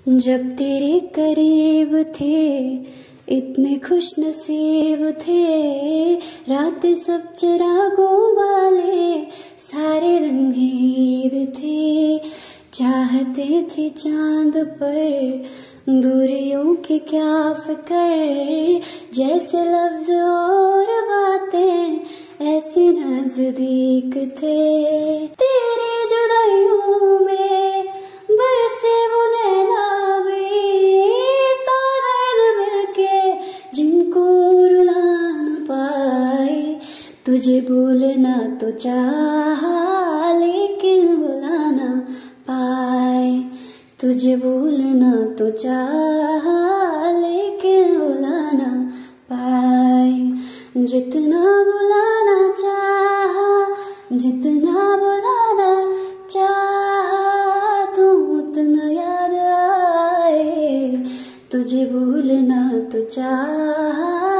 जब तेरे करीब थे इतने खुश नसीब थे, रात सब चिरागों वाले सारे रंग ईद थे। चाहते थे चांद पर दूरियों के क्या फिक्र, जैसे लफ्ज और बातें ऐसे नजदीक थे। तेरी जुदाइयों में बरसे वो नैना में, सौ दर्द मिलके जिनको रुला न पाए। तुझे भूलना तो चाहा लेकिन भुला ना पाए, तुझे भूलना तो चाहा लेकिन भुला ना पाए। जितना भुलाना चाहा, जितना भुलाना चाहा, तुम उतना याद आए। तुझे भूलना तो चाहा